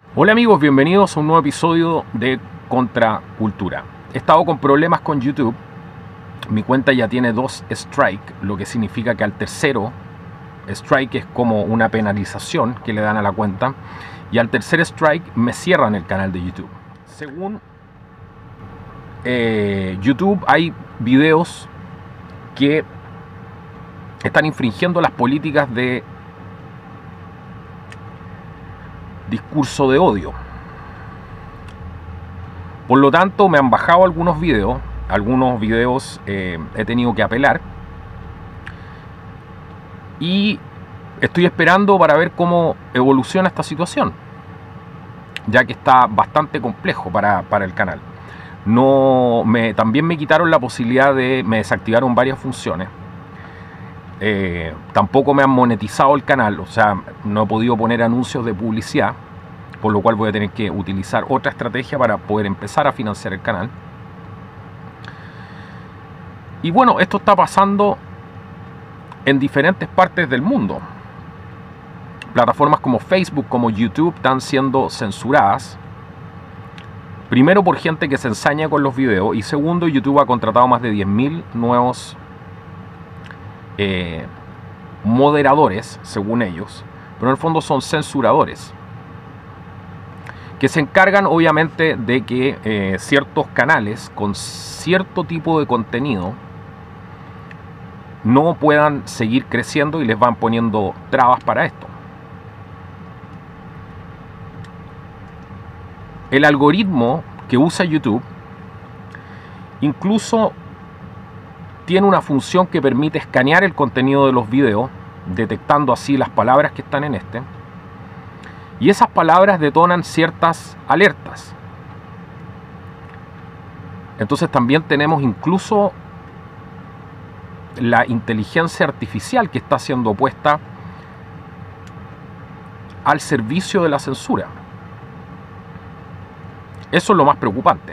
Hola amigos, bienvenidos a un nuevo episodio de Contracultura. He estado con problemas con YouTube. Mi cuenta ya tiene 2 strikes, lo que significa que al tercero strike es como una penalización que le dan a la cuenta, y al tercer strike me cierran el canal de YouTube. Según YouTube, hay videos que están infringiendo las políticas de discurso de odio. Por lo tanto, me han bajado algunos videos he tenido que apelar, y estoy esperando para ver cómo evoluciona esta situación, ya que está bastante complejo para el canal. También me quitaron la posibilidad me desactivaron varias funciones. Tampoco me han monetizado el canal, o sea, no he podido poner anuncios de publicidad, por lo cual voy a tener que utilizar otra estrategia para poder empezar a financiar el canal. Y bueno, esto está pasando en diferentes partes del mundo. Plataformas como Facebook, como YouTube, están siendo censuradas. Primero, por gente que se ensaña con los videos, y segundo, YouTube ha contratado más de 10.000 nuevos moderadores, según ellos, pero en el fondo son censuradores, que se encargan obviamente de que ciertos canales con cierto tipo de contenido no puedan seguir creciendo, y les van poniendo trabas para esto. El algoritmo que usa YouTube incluso tiene una función que permite escanear el contenido de los videos, detectando así las palabras que están en este, y esas palabras detonan ciertas alertas. Entonces también tenemos incluso la inteligencia artificial que está siendo puesta al servicio de la censura. Eso es lo más preocupante.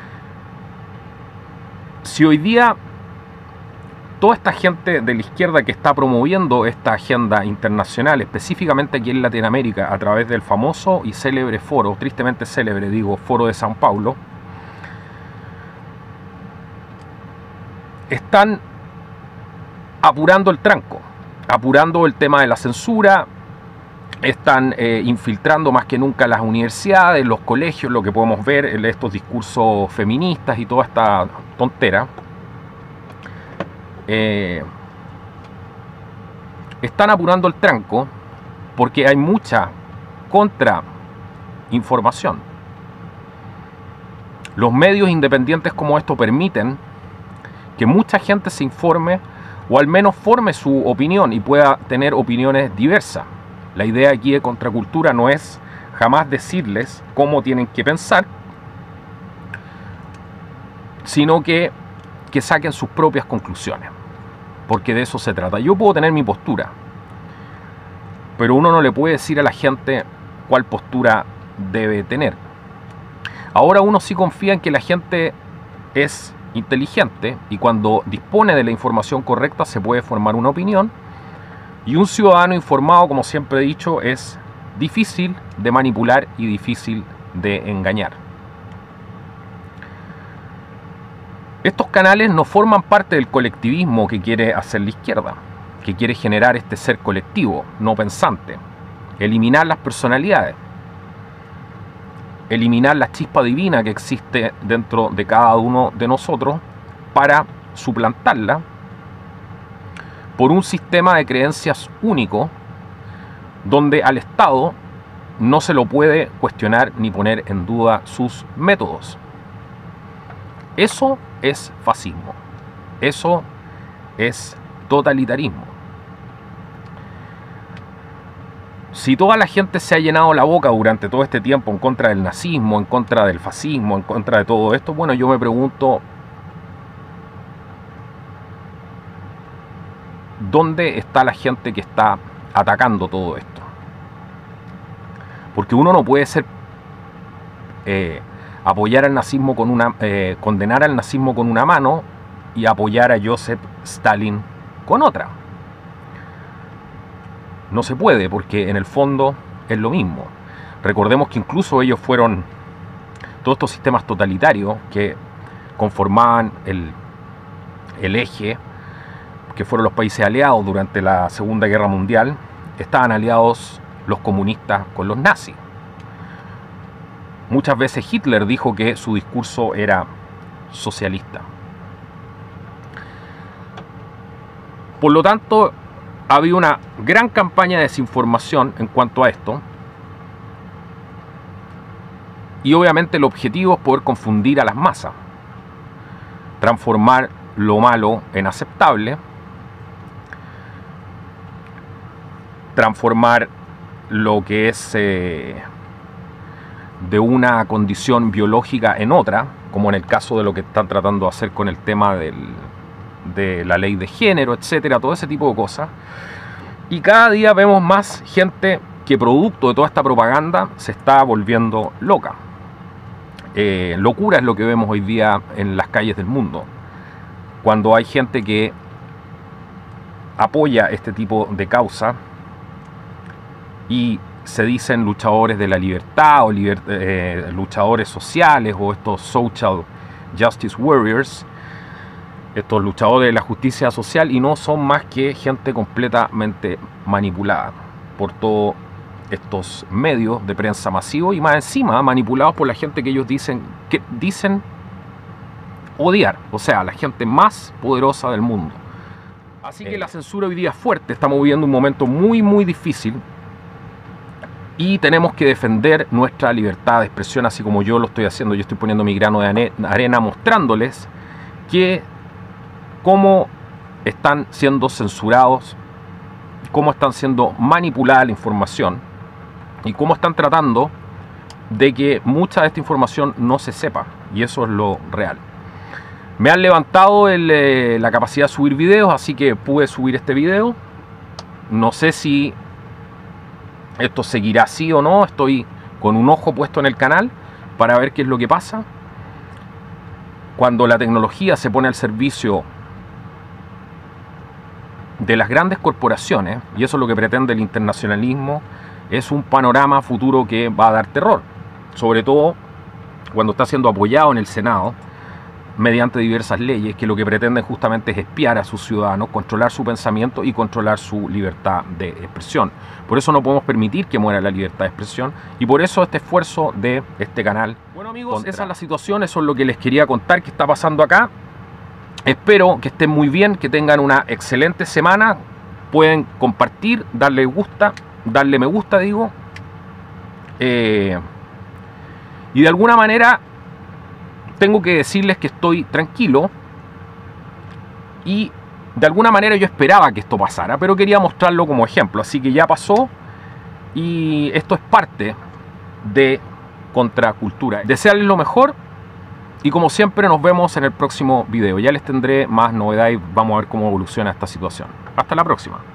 Si hoy día toda esta gente de la izquierda que está promoviendo esta agenda internacional, específicamente aquí en Latinoamérica, a través del famoso y célebre foro, tristemente célebre, foro de Sao Paulo, están apurando el tranco, apurando el tema de la censura, están infiltrando más que nunca las universidades, los colegios, lo que podemos ver en estos discursos feministas y toda esta tontera. Están apurando el tranco porque hay mucha contrainformación. Los medios independientes como estos permiten que mucha gente se informe, o al menos forme su opinión y pueda tener opiniones diversas. La idea aquí de Contracultura no es jamás decirles cómo tienen que pensar, sino que saquen sus propias conclusiones, porque de eso se trata. Yo puedo tener mi postura, pero uno no le puede decir a la gente cuál postura debe tener. Ahora uno sí confía en que la gente es inteligente, y cuando dispone de la información correcta se puede formar una opinión, y un ciudadano informado, como siempre he dicho, es difícil de manipular y difícil de engañar. Estos canales no forman parte del colectivismo que quiere hacer la izquierda, que quiere generar este ser colectivo, no pensante, eliminar las personalidades, eliminar la chispa divina que existe dentro de cada uno de nosotros, para suplantarla por un sistema de creencias único, donde al Estado no se lo puede cuestionar ni poner en duda sus métodos. Eso es fascismo, eso es totalitarismo. Si toda la gente se ha llenado la boca durante todo este tiempo en contra del nazismo, en contra del fascismo, en contra de todo esto, bueno, yo me pregunto, ¿dónde está la gente que está atacando todo esto? Porque uno no puede ser apoyar al nazismo con condenar al nazismo con una mano y apoyar a Joseph Stalin con otra. No se puede, porque en el fondo es lo mismo. Recordemos que incluso ellos fueron todos estos sistemas totalitarios que conformaban el eje, que fueron los países aliados durante la Segunda Guerra Mundial. Estaban aliados los comunistas con los nazis. Muchas veces Hitler dijo que su discurso era socialista. Por lo tanto, había una gran campaña de desinformación en cuanto a esto. Y obviamente el objetivo es poder confundir a las masas, transformar lo malo en aceptable, transformar lo que es de una condición biológica en otra, como en el caso de lo que están tratando de hacer con el tema de la ley de género, etcétera, todo ese tipo de cosas. Y cada día vemos más gente que producto de toda esta propaganda se está volviendo loca. Locura es lo que vemos hoy día en las calles del mundo, cuando hay gente que apoya este tipo de causa y se dicen luchadores de la libertad o luchadores sociales o estos social justice warriors, estos luchadores de la justicia social, y no son más que gente completamente manipulada por todos estos medios de prensa masivos y más encima manipulados por la gente que ellos dicen odiar, o sea, la gente más poderosa del mundo. Así que la censura hoy día es fuerte, estamos viviendo un momento muy muy difícil y tenemos que defender nuestra libertad de expresión, así como yo lo estoy haciendo. Yo estoy poniendo mi grano de arena mostrándoles que cómo están siendo censurados, cómo están siendo manipulada la información y cómo están tratando de que mucha de esta información no se sepa, y eso es lo real. Me han levantado la capacidad de subir videos, así que pude subir este video. No sé si esto seguirá así o no, estoy con un ojo puesto en el canal para ver qué es lo que pasa. Cuando la tecnología se pone al servicio de las grandes corporaciones, y eso es lo que pretende el internacionalismo, es un panorama futuro que va a dar terror, sobre todo cuando está siendo apoyado en el Senado mediante diversas leyes que lo que pretenden justamente es espiar a sus ciudadanos, controlar su pensamiento y controlar su libertad de expresión. Por eso no podemos permitir que muera la libertad de expresión y por eso este esfuerzo de este canal. Bueno amigos, esa es la situación, eso es lo que les quería contar que está pasando acá. Espero que estén muy bien, que tengan una excelente semana. Pueden compartir, darle me gusta, digo. Y de alguna manera tengo que decirles que estoy tranquilo. Y de alguna manera yo esperaba que esto pasara, pero quería mostrarlo como ejemplo. Así que ya pasó y esto es parte de Contracultura. Desearles lo mejor. Y como siempre nos vemos en el próximo video. Ya les tendré más novedades y vamos a ver cómo evoluciona esta situación. Hasta la próxima.